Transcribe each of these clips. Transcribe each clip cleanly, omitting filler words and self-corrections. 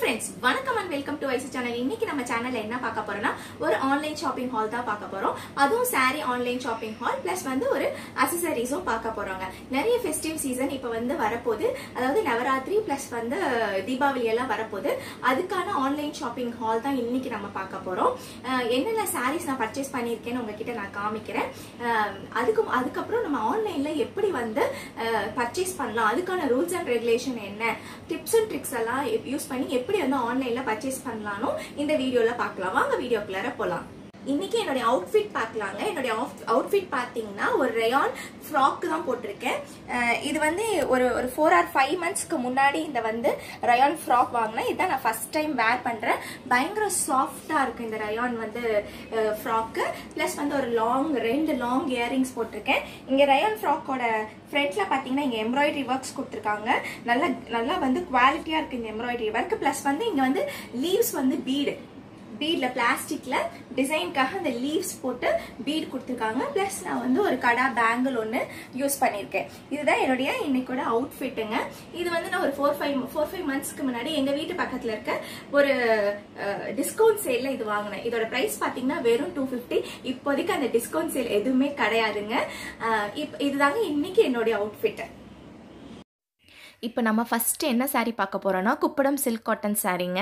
friends, வணக்கம் and welcome to Vyshu channel. இன்னைக்கு நம்ம சேனல்ல என்ன பார்க்க போறோம்னா ஒரு ஆன்லைன் ஷாப்பிங் ஹால் தான் பார்க்க போறோம். அதுவும் saree online shopping haul plus வந்து ஒரு அக்சஸரீஸும் பார்க்க போறோங்க. நிறைய ஃபெஸ்டிவ் சீசன் இப்போ வந்து வரப்போகுது. அதாவது நவராத்திரி பிளஸ் வந்து தீபாவளி எல்லாம் வரப்போகுது. அதுக்கான ஆன்லைன் ஷாப்பிங் ஹால் தான் இன்னைக்கு நம்ம பார்க்க போறோம். என்னென்ன sarees நான் பர்ச்சேஸ் பண்ணியிருக்கேன்னு உங்ககிட்ட நான் காமிக்கிறேன். அதுக்கப்புறம் நம்ம ஆன்லைன்ல எப்படி வந்து பர்ச்சேஸ் பண்ணலாம், அதுக்கான ரூல்ஸ் அண்ட் ரெகுலேஷன் என்ன, டிப்ஸ் அண்ட் ட்ரிக்ஸ் எல்லாம் யூஸ் பண்ணி எப்படி வந்து ஆன்லைன்ல பர்ச்சேஸ் பண்ணலாம்னு இந்த வீடியோல பார்க்கலாம். வாங்க வீடியோக்குள்ளார போலாம். இன்னைக்கு என்னுடைய அவுட்ஃபிட் பார்க்கலாங்க. என்னுடைய அவுட்ஃபிட் பார்த்தீங்கன்னா ஒரு ரயான் ஃப்ராக் தான் போட்டிருக்கேன். இது வந்து ஒரு 4 or 5 monthsக்கு முன்னாடி இந்த வந்து ரயான் ஃப்ராக் வாங்கினேன். இதான் நான் ஃபர்ஸ்ட் டைம் வேர் பண்றேன். பயங்கர சாஃப்டா இருக்கு இந்த ரயான் வந்து ஃப்ராக்கு. பிளஸ் வந்து ஒரு ரெண்டு லாங் இயரிங்ஸ் போட்டிருக்கேன். இங்க ரயான் ஃப்ராக்கோட ஃப்ரண்ட்ல பாத்தீங்கன்னா இங்க எம்ப்ராய்டரி ஒர்க்ஸ் கொடுத்துருக்காங்க. நல்லா வந்து குவாலிட்டியா இருக்கு இந்த எம்ப்ராய்டரி ஒர்க். பிளஸ் வந்து இங்க வந்து லீவ்ஸ் வந்து பீட்ல பிளாஸ்டிக்ல டிசைனுக்காக அந்த லீவ்ஸ் போட்டு பீட் கொடுத்துருக்காங்க. பிளஸ் நான் வந்து ஒரு கடா பேங்கிள் ஒன்று யூஸ் பண்ணியிருக்கேன். இதுதான் என்னுடைய இன்னைக்கோட அவுட்ஃபிட்டுங்க. இது வந்து நான் ஒரு 4-5 monthsக்கு முன்னாடி எங்க வீட்டு பக்கத்துல இருக்க ஒரு டிஸ்கவுண்ட் சேல்ல இது வாங்கினேன். இதோட பிரைஸ் பாத்தீங்கன்னா வெறும் 250. இப்போதைக்கு அந்த டிஸ்கவுண்ட் சேல் எதுவுமே கிடையாதுங்க. இதுதாங்க இன்னைக்கு என்னுடைய அவுட்ஃபிட். இப்போ நம்ம ஃபர்ஸ்ட் என்ன சாரீ பார்க்க போறோம்னா குப்படம் சில்க் காட்டன் சாரீங்க.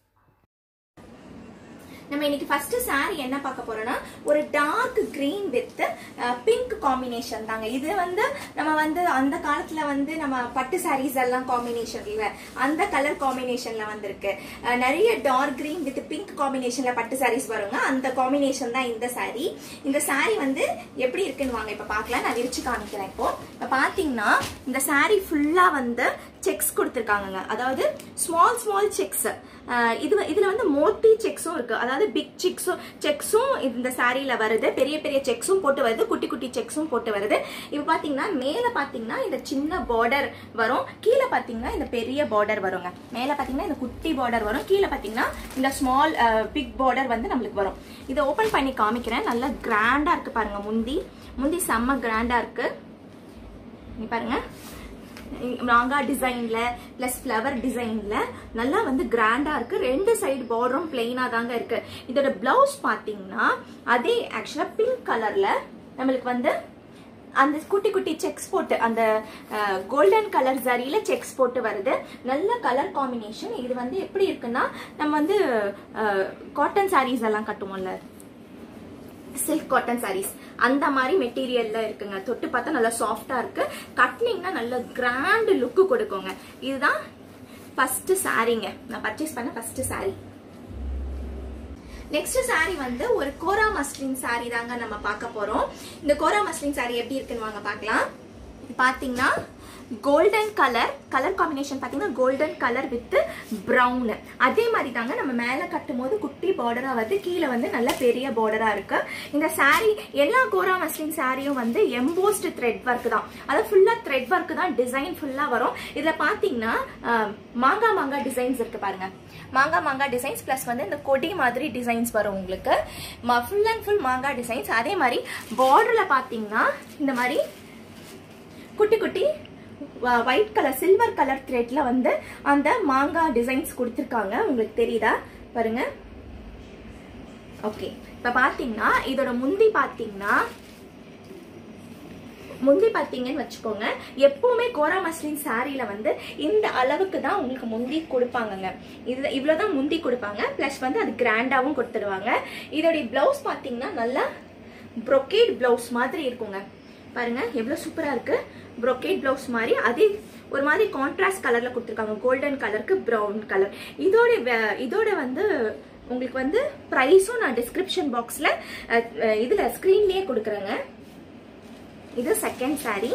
நம்ம இன்னைக்கு ஃபர்ஸ்ட் saree என்ன பார்க்க போறோம்னா ஒரு dark green with pink combination தாங்க. இது வந்து நம்ம வந்து அந்த காலத்துல வந்து நம்ம பட்டு sarees எல்லாம் காம்பினேஷன்ல அந்த கலர் காம்பினேஷன்ல வந்திருக்கு. நிறைய டார்க் கிரீன் வித் பிங்க் காம்பினேஷன்ல பட்டு sarees வருங்க. அந்த காம்பினேஷன் தான் இந்த saree. இந்த saree வந்து எப்படி இருக்குன்னு வாங்க இப்ப பார்க்கலாம். நான் விரிச்சு காமிக்கிறேன். இப்போ பாத்தீங்கன்னா இந்த saree ஃபுல்லா வந்து செக்ஸ் கொடுத்திருக்காங்க. அதாவது ஸ்மால் செக்ஸ். இதுல வந்து மோட்டி செக்ஸும் இருக்கு. அதாவது பிக் செக்ஸும் இந்த சாரியில வருது. பெரிய செக்ஸும் போட்டு வருது, குட்டி செக்ஸும் போட்டு வருது. இப்ப பாத்தீங்கன்னா மேல பாத்தீங்கன்னா இந்த சின்ன பார்டர் வரும், கீழே பாத்தீங்கன்னா இந்த பெரிய பார்டர் வருங்க. மேல பாத்தீங்கன்னா இந்த குட்டி பார்டர் வரும், கீழே பாத்தீங்கன்னா இந்த ஸ்மால் பிக் பார்டர் வந்து நம்மளுக்கு வரும். இதை ஓபன் பண்ணி காமிக்கிறேன். நல்லா கிராண்டா இருக்கு பாருங்க. முந்தி செம்ம கிராண்டா இருக்கு. நீ பாருங்க, மாங்கா டிசைன்ல பிளஸ் ஃபிளவர் டிசைன்ல நல்லா வந்து கிராண்டா இருக்கு. ரெண்டு சைடு பார்டரும் பிளெயினா தாங்க இருக்கு. இதோட பிளவுஸ் பாத்தீங்கன்னா அதே ஆக்சுவலா பிங்க் கலர்ல நம்மளுக்கு வந்து அந்த குட்டி செக்ஸ் போட்டு அந்த கோல்டன் கலர் ஜரியில செக்ஸ் போட்டு வருது. நல்ல கலர் காம்பினேஷன். இது வந்து எப்படி இருக்குன்னா நம்ம வந்து காட்டன் சாரீஸ் எல்லாம் கட்டுவோம்ல, சில்க் காட்டன் சாரீஸ் அந்த மாதிரி மெட்டீரியல்ல இருக்குங்க. தொட்டு பார்த்தா நல்லா சாஃப்டா இருக்கு. கட்னிங்னா நல்ல கிராண்ட் லுக் கொடுக்குங்க. இதுதான் ஃபர்ஸ்ட் சாரீங்க, நான் பர்ச்சேஸ் பண்ண ஃபர்ஸ்ட் சாரீ. நெக்ஸ்ட் சாரீ வந்து ஒரு கோரா மஸ்லின் சாரீ தாங்க நம்ம பார்க்க போறோம். இந்த கோரா மஸ்லின் சாரீ எப்படி இருக்குன்னு வாங்க பார்க்கலாம். பாத்தீங்கன்னா கோல்டன் கலர் காம்பினேஷன் பாத்தீங்கன்னா கோல்டன் கலர் வித் பிரவுன். அதே மாதிரி தாங்க நம்ம மேல கட்டும் போது குட்டி பார்டரா வருது, கீழே வந்து நல்ல பெரிய பார்டரா இருக்கு. இந்த சாரீ எல்லா கோரா மஸ்லின் சாரியும் வந்து எம்போஸ்ட் த்ரெட் ஒர்க் தான். அதாவது ஃபுல்லா த்ரெட் ஒர்க் தான், டிசைன் ஃபுல்லா வரும். இதுல பாத்தீங்கன்னா மாங்கா டிசைன்ஸ் இருக்கு பாருங்க. மாங்கா டிசைன்ஸ் பிளஸ் வந்து இந்த கொடி மாதிரி டிசைன்ஸ் வரும் உங்களுக்கு. ஃபுல் அண்ட் ஃபுல் மாங்கா டிசைன்ஸ். அதே மாதிரி பார்டர்ல பாத்தீங்கன்னா இந்த மாதிரி குட்டி ஒயிட் கலர் சில்வர் கலர் த்ரெட்ல வந்து அந்த மாங்கா டிசைன்ஸ் கொடுத்திருக்காங்க. உங்களுக்கு தெரியுதா பாருங்க. ஓகே, இப்ப பாத்தீங்கன்னா இதோட முந்தி பாத்தீங்கன்னு வச்சுக்கோங்க. எப்பவுமே கோரா மஸ்லின் சாரியில வந்து இந்த அளவுக்கு தான் உங்களுக்கு முந்தி கொடுப்பாங்க. இது இவ்வளவுதான் முந்தி கொடுப்பாங்க. பிளஸ் வந்து அது கிராண்டாவும் கொடுத்துடுவாங்க. இதோட பிளவுஸ் பாத்தீங்கன்னா நல்லா ப்ரொக்கேட் பிளவுஸ் மாதிரி இருக்குங்க. பாருங்க எவ்வளவு சூப்பரா இருக்கு. ப்ரொக்கேட் பிளவுஸ் மாதிரி அதே ஒரு மாதிரி கான்ட்ராஸ்ட் கலர்ல கொடுத்துருக்காங்க. கோல்டன் கலருக்கு பிரவுன் கலர். இதோட வந்து உங்களுக்கு வந்து பிரைஸும் நான் டிஸ்கிரிப்ஷன் பாக்ஸ்ல இதுல ஸ்கிரீன்லயே கொடுக்குறேங்க. இது செகண்ட் சாரீ.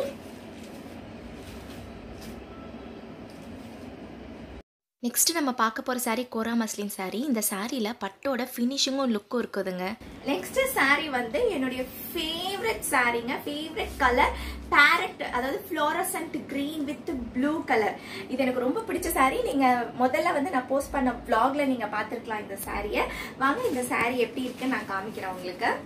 நெக்ஸ்ட் நம்ம பார்க்க போற சாரீ கோரா மஸ்லின் சாரீ. இந்த சாரீல பட்டோட ஃபினிஷிங்கும் லுக்கும் இருக்குதுங்க. நெக்ஸ்ட் சாரீ வந்து என்னுடைய ஃபேவரட் சாரீங்க. ஃபேவரட் கலர் பேரட், அதாவது fluorescent green with blue colour. இது எனக்கு ரொம்ப பிடிச்ச சாரீ. நீங்க முதல்ல வந்து நான் போஸ்ட் பண்ண vlogல நீங்க பாத்துருக்கலாம் இந்த சாரியை. வாங்க இந்த சாரீ எப்படி இருக்குன்னு நான் காமிக்கிறேன் உங்களுக்கு.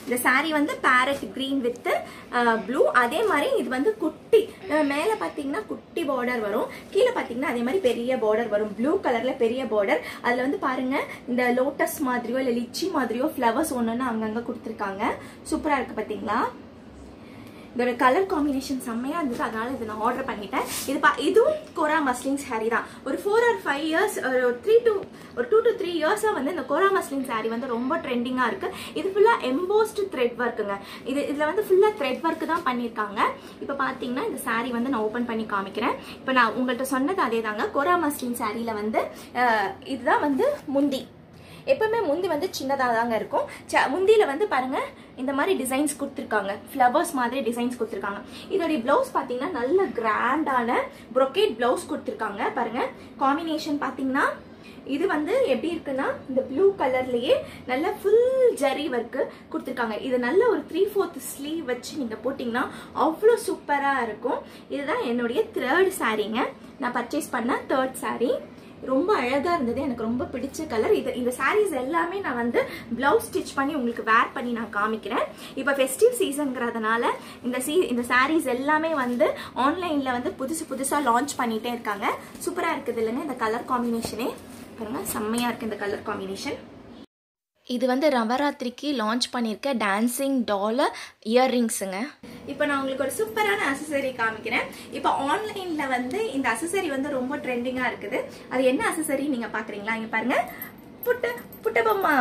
இந்த saree வந்து parrot green with blue. அதே மாதிரி இது வந்து குட்டி மேல பாத்தீங்கன்னா குட்டி பார்டர் வரும், கீழே பாத்தீங்கன்னா அதே மாதிரி பெரிய பார்டர் வரும், ப்ளூ கலர்ல பெரிய பார்டர். அதுல வந்து பாருங்க இந்த லோட்டஸ் மாதிரியோ இல்ல லிச்சி மாதிரியோ ஃப்ளவர்ஸ் ஒண்ணுன்னு அங்கங்க கொடுத்துருக்காங்க. சூப்பரா இருக்கு பாத்தீங்களா? இதோட கலர் காம்பினேஷன் செம்மையா இருந்தது, அதனால இதை நான் ஆர்டர் பண்ணிட்டேன். இதுவும் கோரா மஸ்லின் saree தான். ஒரு 4 or 5 years, ஒரு 2 to 3 years வந்து இந்த கோரா மஸ்லின் saree வந்து ரொம்ப ட்ரெண்டிங்கா இருக்கு. இது ஃபுல்லா எம்போஸ்ட் த்ரெட் ஒர்க்குங்க. இதுல வந்து ஃபுல்லா த்ரெட் ஒர்க் தான் பண்ணிருக்காங்க. இப்ப பாத்தீங்கன்னா இந்த saree வந்து நான் ஓபன் பண்ணி காமிக்கிறேன். இப்ப நான் உங்கள்கிட்ட சொன்னது அதே தாங்க. கோரா மஸ்லின் சாரியில வந்து இதுதான் வந்து முந்தி. எப்பவுமே முந்தி வந்து சின்னதா தாங்க இருக்கும். முந்தியில வந்து பாருங்க இந்த மாதிரி டிசைன்ஸ் கொடுத்துருக்காங்க, ஃப்ளவர்ஸ் மாதிரி டிசைன்ஸ் கொடுத்துருக்காங்க. இதோட பிளவுஸ் பாத்தீங்கன்னா நல்ல கிராண்டான brocade பிளவுஸ் கொடுத்துருக்காங்க. பாருங்க காம்பினேஷன் பாத்தீங்கன்னா இது வந்து எப்படி இருக்குன்னா இந்த ப்ளூ கலர்லயே நல்ல ஃபுல் ஜரி ஒர்க் கொடுத்துருக்காங்க. இது நல்ல ஒரு 3/4 ஸ்லீவ் வச்சு நீங்க போட்டீங்கன்னா அவ்வளோ சூப்பரா இருக்கும். இதுதான் என்னுடைய 3rd சாரீங்க. நான் பர்ச்சேஸ் பண்ண 3rd சாரீ. ரொம்ப அழகா இருந்தது, எனக்கு ரொம்ப பிடிச்ச கலர். இந்த சாரீஸ் எல்லாமே நான் வந்து பிளவுஸ் ஸ்டிச் பண்ணி உங்களுக்கு வேர் பண்ணி நான் காமிக்கிறேன். இப்ப ஃபெஸ்டிவ் சீசன்ங்கிறதுனால இந்த சாரீஸ் எல்லாமே வந்து ஆன்லைன்ல வந்து புதுசா லான்ச் பண்ணிட்டே இருக்காங்க. சூப்பரா இருக்குது இல்லைங்க? இந்த கலர் காம்பினேஷனே பாருங்க, செம்மையா இருக்கு இந்த கலர் காம்பினேஷன். இது வந்து நவராத்திரிக்கு லான்ச் பண்ணியிருக்க டான்சிங் டால் இயர்ரிங்ஸுங்க. இப்போ நான் உங்களுக்கு ஒரு சூப்பரான அசசரி காமிக்கிறேன். இப்போ ஆன்லைன்ல வந்து இந்த அசசரி வந்து ரொம்ப ட்ரெண்டிங்கா இருக்குது. அது என்ன அசசரி நீங்க பாக்குறீங்களா? இங்க பாருங்க, புட்ட பொம்மா,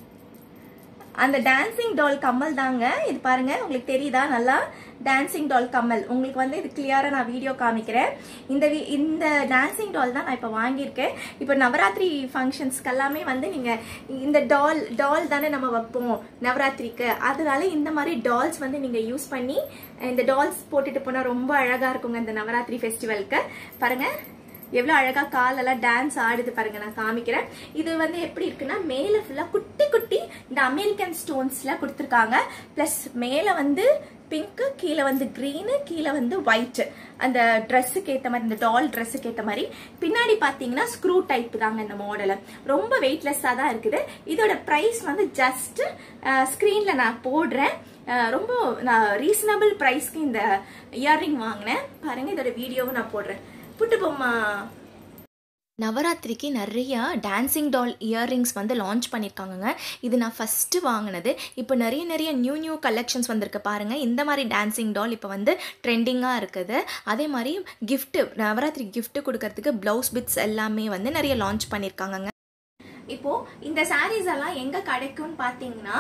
அந்த டான்சிங் டால் கம்மல் தாங்க. இது பாருங்க, உங்களுக்கு தெரியுதா? நல்லா டான்சிங் டால் கம்மல். உங்களுக்கு வந்து இது கிளியரா நான் வீடியோ காமிக்கிறேன். இந்த டான்சிங் டால் தான் நான் இப்ப வாங்கியிருக்கேன். இப்ப நவராத்திரி ஃபங்க்ஷன்ஸ்க்கு எல்லாமே வந்து நீங்க இந்த டால் தானே நம்ம வைப்போம் நவராத்திரிக்கு. அதனால இந்த மாதிரி டால்ஸ் வந்து நீங்க யூஸ் பண்ணி இந்த டால்ஸ் போட்டுட்டு போனா ரொம்ப அழகா இருக்குங்க இந்த நவராத்திரி ஃபெஸ்டிவலுக்கு. பாருங்க எவ்வளவு அழகா காலெல்லாம் டான்ஸ் ஆடுது பாருங்க. நான் காமிக்கிறேன். இது வந்து எப்படி இருக்குன்னா மேல ஃபுல்லா குட்டி குட்டி இந்த அமெரிக்கன் ஸ்டோன்ஸ்ல கொடுத்துருக்காங்க. பிளஸ் மேல வந்து பிங்க், கீழே வந்து கிரீனு, கீழே வந்து ஒயிட். அந்த ட்ரெஸ்ஸுக்கு ஏற்ற மாதிரி, இந்த டால் ட்ரெஸ்ஸுக்கு ஏற்ற மாதிரி. பின்னாடி பாத்தீங்கன்னா ஸ்க்ரூ டைப் தாங்க இந்த மாடல். ரொம்ப வெயிட்லெஸ்ஸா தான் இருக்குது. இதோட பிரைஸ் வந்து ஜஸ்ட் ஸ்கிரீன்ல நான் போடுறேன். ரொம்ப நான் ரீசனபிள் பிரைஸ்க்கு இந்த இயர்ரிங் வாங்கினேன். பாருங்க, இதோட வீடியோவும் நான் போடுறேன். புட்டு பொம்மா. நவராத்திரிக்கு நிறையா டான்சிங் டால் இயர்ரிங்ஸ் வந்து லான்ச் பண்ணியிருக்காங்கங்க. இது நான் ஃபஸ்ட்டு வாங்கினது. இப்போ நிறைய நியூ கலெக்ஷன்ஸ் வந்திருக்கு பாருங்கள். இந்த மாதிரி டான்சிங் டால் இப்போ வந்து ட்ரெண்டிங்காக இருக்குது. அதே மாதிரி கிஃப்ட்டு, நவராத்திரி கிஃப்ட்டு கொடுக்கறதுக்கு ப்ளவுஸ் பிட்ஸ் எல்லாமே வந்து நிறைய லான்ச் பண்ணியிருக்காங்கங்க. இப்போ இந்த சாரீஸ் எல்லாம் எங்க கிடைக்கும்னு பாத்தீங்கன்னா,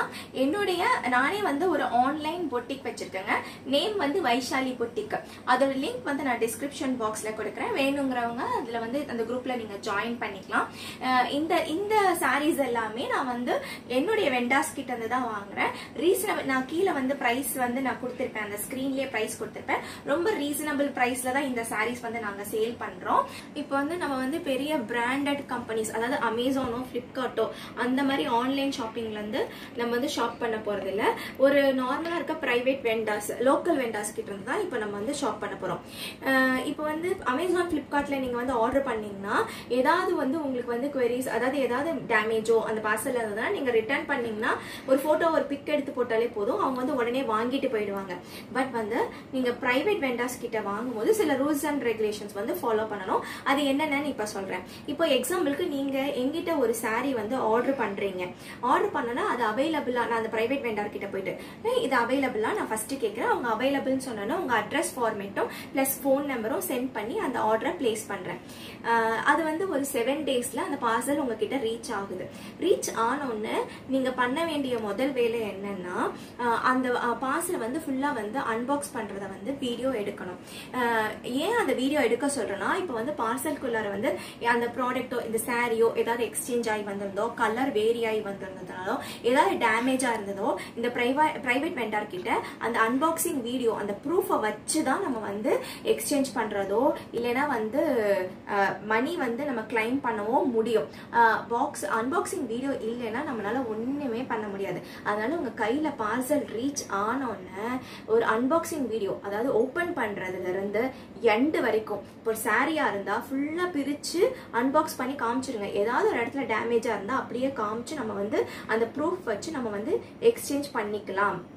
நானே வந்து ஒரு ஆன்லைன் பொட்டிக் வச்சிருக்கேங்க. நேம் வந்து வைஷாலி பொட்டிக். அதோட லிங்க் வந்து நான் டிஸ்கிரிப்ஷன் பாக்ஸ்ல கொடுக்குறேன். வேணுங்கிறவங்க அதுல வந்து அந்த குரூப்ல நீங்க ஜாயின் பண்ணிக்கலாம். இந்த சாரீஸ் எல்லாமே நான் வந்து என்னுடைய வெண்டாஸ் கிட்ட இருந்து தான் வாங்குறேன். ரீசனபிள், நான் கீழே வந்து பிரைஸ் வந்து நான் கொடுத்திருப்பேன், அந்த ஸ்கிரீன்லயே பிரைஸ் கொடுத்திருப்பேன். ரொம்ப ரீசனபிள் பிரைஸ்ல தான் இந்த சாரீஸ் வந்து நாங்க சேல் பண்றோம். இப்போ வந்து நம்ம வந்து பெரிய பிராண்டட் கம்பெனிஸ், அதாவது அமேசானோ ஃபிளிப்கார்ட்டோ அந்த மாதிரி ஆன்லைன் ஷாப்பிங்ல இருந்து நம்ம வந்து ஷாப் பண்ண போறது இல்ல. ஒரு நார்மலா இருக்க பிரைவேட் வெண்டாஸ், லோக்கல் வெண்டாஸ் கிட்ட இருந்து தான் இப்போ நம்ம வந்து ஷாப் பண்ண போறோம். இப்போ வந்து அமேசான் ஃபிளிப்கார்ட்ல நீங்க வந்து ஆர்டர் பண்ணீங்கன்னா ஏதாவது வந்து உங்களுக்கு வந்து குவெரிஸ், அதாவது ஏதாவது டேமேஜோ அந்த பார்சல் இருந்ததுன்னா நீங்க ரிட்டர்ன் பண்ணீங்கன்னா ஒரு போட்டோ ஒரு பிக் எடுத்து போட்டாலே போதும், அவங்க வந்து உடனே வாங்கிட்டு போயிடுவாங்க. பட் வந்து நீங்க பிரைவேட் வெண்டாஸ் கிட்ட வாங்கும்போது சில ரூல்ஸ் அண்ட் ரெகுலேஷன்ஸ் வந்து ஃபாலோ பண்ணணும். அது என்னன்னு இப்ப சொல்றேன். இப்போ எக்ஸாம்பிளுக்கு நீங்க எங்கிட்ட ஒரு சாரி வந்து ஆர்டர் பண்றீங்க. ஆர்டர் பண்ணனா அது அவைலபிளா, நான் அந்த பிரைவேட் வெண்டார் கிட்ட போயிட்டு இது அவைலபிளா நான் ஃபர்ஸ்ட் கேட்கிறேன். அவங்க அவைலபிள்னு சொன்னா உங்க அட்ரஸ் ஃபார்மேட்டும் பிளஸ் போன் நம்பரும் சென்ட் பண்ணி அந்த ஆர்டரை பிளேஸ் பண்றேன். அது வந்து ஒரு 7 daysல அந்த பார்சல் உங்ககிட்ட ரீச் ஆகுது. ரீச் ஆனோன்னு நீங்க பண்ண வேண்டிய முதல் வேலை என்னன்னா, அந்த பார்சல் வந்து ஃபுல்லா வந்து அன்பாக்ஸ் பண்றத வந்து வீடியோ எடுக்கணும். ஏன் அந்த வீடியோ எடுக்க சொல்றேன்னா, இப்போ வந்து பார்சல்குள்ளார வந்து அந்த ப்ராடக்ட்டோ இந்த சாரியோ ஏதாவது எக்ஸ்சேஞ்ச் ஆகி வந்திருந்தோ, கலர் வேரி ஆகி வந்திருந்ததுனாலோ, ஏதாவது டேமேஜா இருந்ததோ, இந்த பிரைவேட் வெண்டார் கிட்ட அந்த அன்பாக்சிங் வீடியோ, அந்த ப்ரூஃபை வச்சுதான் நம்ம வந்து எக்ஸ்சேஞ்ச் பண்றதோ இல்லைன்னா வந்து மணி வந்து நம்ம கிளைம் பண்ணவோ முடியும். அன்பாக்சிங் வீடியோ இல்லைன்னா நம்மளால ஒண்ணுமே பண்ண முடியாது. அதனால உங்க கையில பார்சல் ரீச் ஆனோன்னு ஒரு அன்பாக்சிங் வீடியோ, அதாவது ஓபன் பண்றதுல இருந்து எண்ட் வரைக்கும், ஒரு சாரியா இருந்தா ஃபுல்லா பிரிச்சு அன்பாக்ஸ் பண்ணி காமிச்சிருங்க. ஏதாவது ஒரு இடத்துல டேமேஜா இருந்தா அப்படியே காமிச்சு நம்ம வந்து அந்த ப்ரூஃப் வச்சு நம்ம வந்து எக்ஸ்சேஞ்ச் பண்ணிக்கலாம்.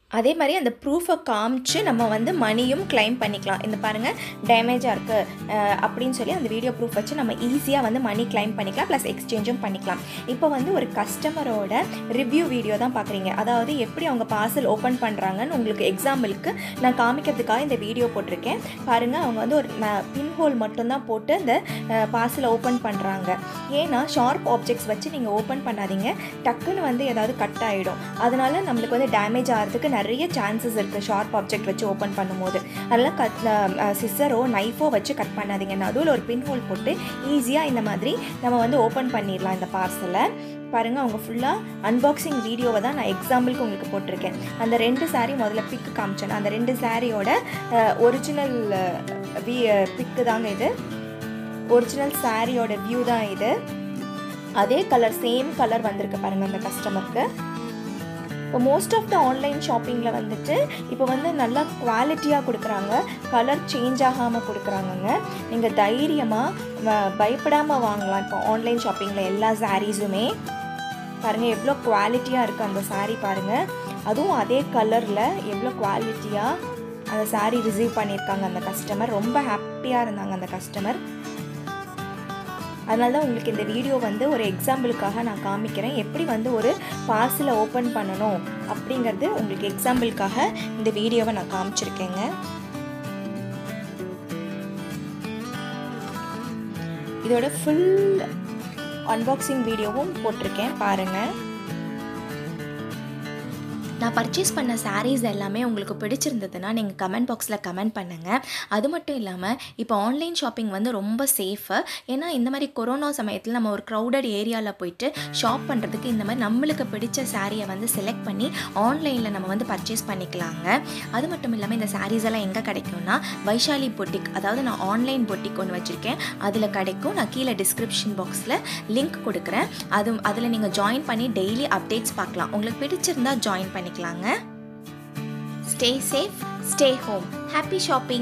அதே மாதிரி அந்த ப்ரூஃபை காமிச்சு நம்ம வந்து மணியும் கிளைம் பண்ணிக்கலாம். இந்த பாருங்கள் டேமேஜாக இருக்குது அப்படின்னு சொல்லி அந்த வீடியோ ப்ரூஃப் வச்சு நம்ம ஈஸியாக வந்து மணி கிளைம் பண்ணிக்கலாம், ப்ளஸ் எக்ஸ்சேஞ்சும் பண்ணிக்கலாம். இப்போ வந்து ஒரு கஸ்டமரோட ரிவ்யூ வீடியோ தான் பார்க்குறீங்க. அதாவது எப்படி அவங்க பார்சல் ஓப்பன் பண்ணுறாங்கன்னு உங்களுக்கு எக்ஸாம்பிளுக்கு நான் காமிக்கிறதுக்காக இந்த வீடியோ போட்டிருக்கேன். பாருங்கள், அவங்க வந்து ஒரு பின் ஹோல் மட்டும்தான் போட்டு அந்த பார்சலை ஓப்பன் பண்ணுறாங்க. ஏன்னா ஷார்ப் ஆப்ஜெக்ட்ஸ் வச்சு நீங்கள் ஓப்பன் பண்ணாதீங்க, டக்குன்னு வந்து ஏதாவது கட் ஆகிடும். அதனால் நம்மளுக்கு வந்து டேமேஜ் ஆகிறதுக்கு நிறைய சான்சஸ் இருக்குது ஷார்ப் ஆப்ஜெக்ட் வச்சு ஓப்பன் பண்ணும்போது. அதெல்லாம் சிசரோ நைஃபோ வச்சு கட் பண்ணாதீங்க. நடுவில் ஒரு பின் ஹோல் போட்டு ஈஸியாக இந்த மாதிரி நம்ம வந்து ஓப்பன் பண்ணிடலாம் இந்த பார்சலை. பாருங்கள், அவங்க ஃபுல்லாக அன்பாக்சிங் வீடியோவை தான் நான் எக்ஸாம்பிளுக்கு உங்களுக்கு போட்டிருக்கேன். அந்த 2 சாரீ முதல்ல பிக்கு காமிச்சேன். அந்த 2 சாரியோட ஒரிஜினல் பிக்கு தாங்க இது. ஒரிஜினல் சாரியோட வியூ தான் இது. அதே கலர், சேம் கலர் வந்திருக்கு பாருங்கள் அந்த கஸ்டமருக்கு. இப்போ மோஸ்ட் ஆஃப் த ஆன்லைன் ஷாப்பிங்கில் வந்துட்டு இப்போ வந்து நல்லா குவாலிட்டியாக கொடுக்குறாங்க, கலர் சேஞ்ச் ஆகாமல் கொடுக்குறாங்கங்க. நீங்கள் தைரியமாக பயப்படாமல் வாங்கலாம் இப்போ ஆன்லைன் ஷாப்பிங்கில் எல்லா சாரீஸுமே. பாருங்கள் எவ்வளோ குவாலிட்டியாக இருக்குது அந்த சாரீ பாருங்கள். அதுவும் அதே கலரில் எவ்வளோ குவாலிட்டியாக அந்த சாரீ ரிசீவ் பண்ணியிருக்காங்க அந்த கஸ்டமர். ரொம்ப ஹாப்பியாக இருந்தாங்க அந்த கஸ்டமர். அதனால தான் உங்களுக்கு இந்த வீடியோ வந்து ஒரு எக்ஸாம்பிளுக்காக நான் காமிக்கிறேன். எப்படி வந்து ஒரு பார்சலை ஓப்பன் பண்ணணும் அப்படிங்கிறது உங்களுக்கு எக்ஸாம்பிளுக்காக இந்த வீடியோவை நான் காமிச்சிருக்கேங்க. இதோட ஃபுல் அன்பாக்சிங் வீடியோவும் போட்டிருக்கேன் பாருங்கள். நான் பர்ச்சேஸ் பண்ண சாரீஸ் எல்லாமே உங்களுக்கு பிடிச்சிருந்ததுன்னா நீங்கள் கமெண்ட் பாக்ஸில் கமெண்ட் பண்ணுங்கள். அது மட்டும் இல்லாமல் இப்போ ஆன்லைன் ஷாப்பிங் வந்து ரொம்ப சேஃபு. ஏன்னா இந்த மாதிரி கொரோனா சமயத்தில் நம்ம ஒரு க்ரௌடட் ஏரியாவில் போயிட்டு ஷாப் பண்ணுறதுக்கு இந்த மாதிரி நம்மளுக்கு பிடிச்ச சாரியை வந்து செலக்ட் பண்ணி ஆன்லைனில் நம்ம வந்து பர்ச்சேஸ் பண்ணிக்கலாங்க. அது மட்டும் இல்லாமல் இந்த சாரீஸ் எல்லாம் எங்கே கிடைக்கும்னா வைஷாலி பொட்டிக், அதாவது நான் ஆன்லைன் பொட்டிக் ஒன்று வச்சுருக்கேன், அதில் கிடைக்கும். நான் கீழே டிஸ்கிரிப்ஷன் பாக்ஸில் லிங்க் கொடுக்குறேன். அதில் நீங்கள் ஜாயின் பண்ணி டெய்லி அப்டேட்ஸ் பார்க்கலாம். உங்களுக்கு பிடிச்சிருந்தா ஜாயின் பண்ணி. Stay safe, stay home. Happy shopping.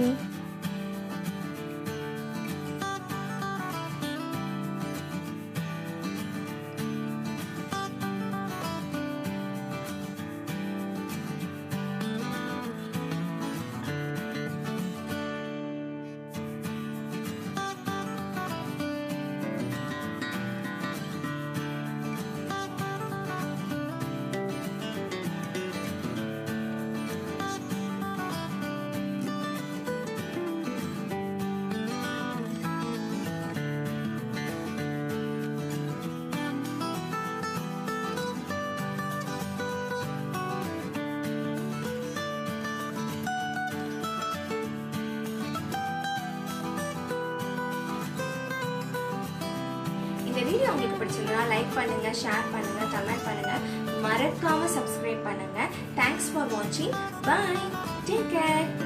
இந்த வீடியோ உங்களுக்கு பிடிச்சிருந்தா லைக் பண்ணுங்க, ஷேர் பண்ணுங்க, கமெண்ட் பண்ணுங்க, மறக்காம சப்ஸ்கிரைப் பண்ணுங்க. தேங்க்ஸ் ஃபார் வாட்சிங். பை. Take care.